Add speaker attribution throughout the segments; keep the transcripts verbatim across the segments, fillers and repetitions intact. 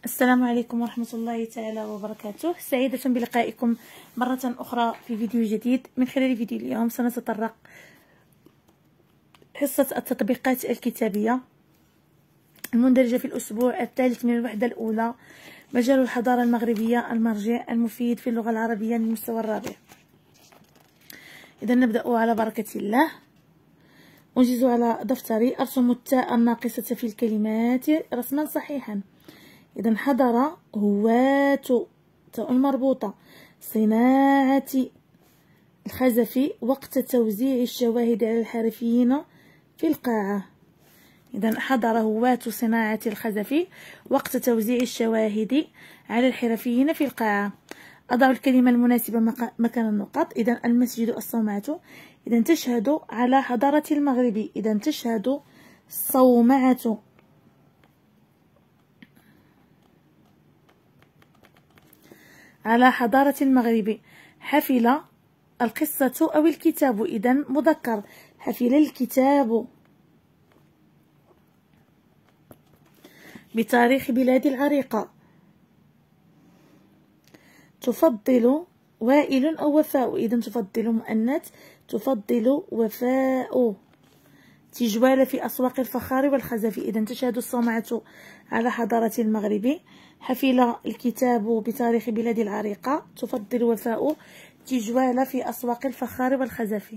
Speaker 1: السلام عليكم ورحمة الله تعالى وبركاته. سعيدة بلقائكم مرة أخرى في فيديو جديد. من خلال فيديو اليوم سنتطرق حصة التطبيقات الكتابية المندرجة في الأسبوع الثالث من الوحدة الأولى، مجال الحضارة المغربية، المرجع المفيد في اللغة العربية للمستوى الرابع. إذا نبدأ على بركة الله. أنجز على دفتري، أرسم التاء الناقصة في الكلمات رسما صحيحا. إذا حضر، هوات، تاء مربوطة، صناعة، الخزف، وقت توزيع الشواهد على الحرفيين في القاعة. إذا حضر، هوات، صناعة، الخزف، وقت توزيع الشواهد على الحرفيين في القاعة. أضع الكلمة المناسبة مكان النقط. إذا المسجد، الصومعة. إذا تشهد على حضارة المغرب. إذا تشهد الصومعة. على حضارة المغرب. حفل القصة أو الكتاب. إذا مذكر، حفل الكتاب. بتاريخ بلاد العريقة. تفضل وائل أو وفاء. إذا تفضل مؤنث، تفضل وفاء. تجوال في أسواق الفخار والخزف. إذا تشهد الصومعة على حضارة المغرب. حفل الكتاب بتاريخ بلاد العريقة. تفضل وفاء تجوال في أسواق الفخار والخزف.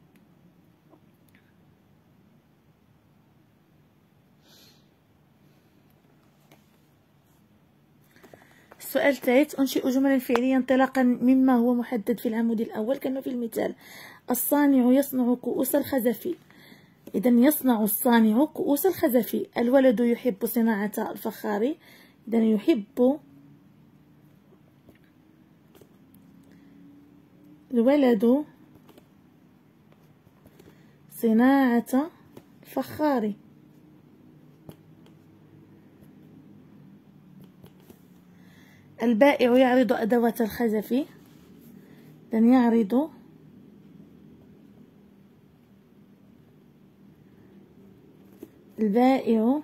Speaker 1: السؤال الثالث، أنشئ جملا فعليا انطلاقا مما هو محدد في العمود الأول كما في المثال. الصانع يصنع كؤوس الخزف. إذا يصنع الصانع كؤوس الخزف. الولد يحب صناعة الفخار. إذا يحب الولد صناعة الفخار. البائع يعرض أدوات الخزف. إذا يعرض البائع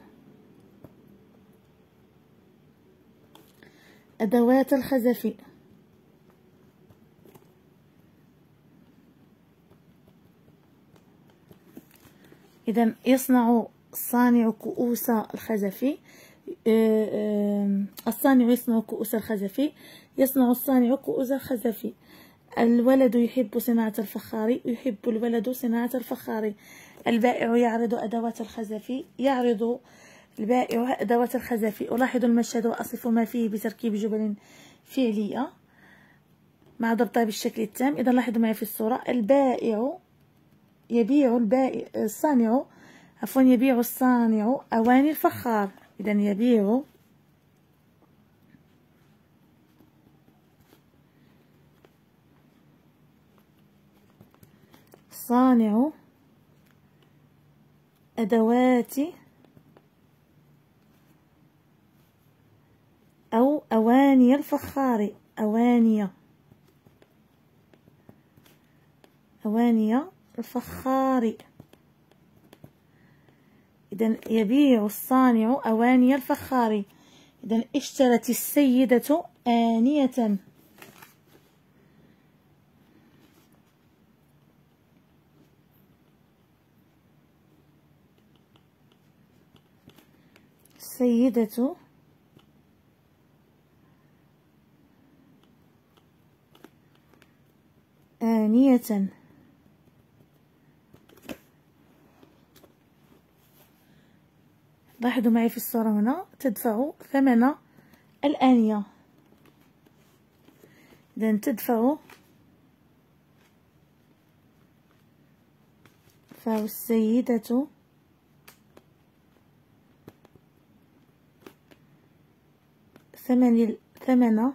Speaker 1: أدوات الخزف. إذا يصنع الصانع كؤوس الخزف. الصانع يصنع كؤوس الخزف. يصنع الصانع كؤوس الخزف. الولد يحب صناعة الفخار. يحب الولد صناعة الفخار. البائع يعرض أدوات الخزف. يعرض البائع أدوات الخزف. ألاحظ المشهد وأصف ما فيه بتركيب جمل فعلية مع ضبطها بالشكل التام. إذا لاحظوا معي في الصورة، البائع يبيع البائع الصانع عفوا يبيع الصانع أواني الفخار. إذا يبيع صانع أدوات أو أواني الفخار. أواني أواني الفخار. إذا يبيع الصانع أواني الفخار. إذا اشترت السيدة آنية. السيدة آنية. لاحظوا معي في الصورة هنا، تدفع ثمن الآنية. إذا تدفع فالسيدة ثمن ثمن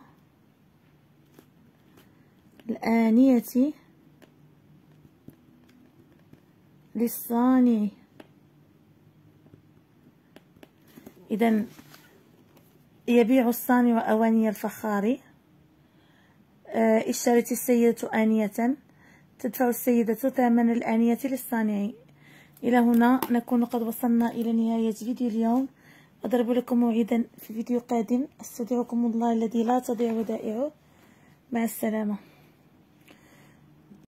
Speaker 1: الآنية للصانع. إذا يبيع الصانع أواني الفخار. اشترت السيدة آنية. تدفع السيدة ثمن الآنية للصانع. إلى هنا نكون قد وصلنا إلى نهاية فيديو اليوم. أضرب لكم موعدا في فيديو قادم. استودعكم الله الذي لا تضيع ودائعه. مع السلامة.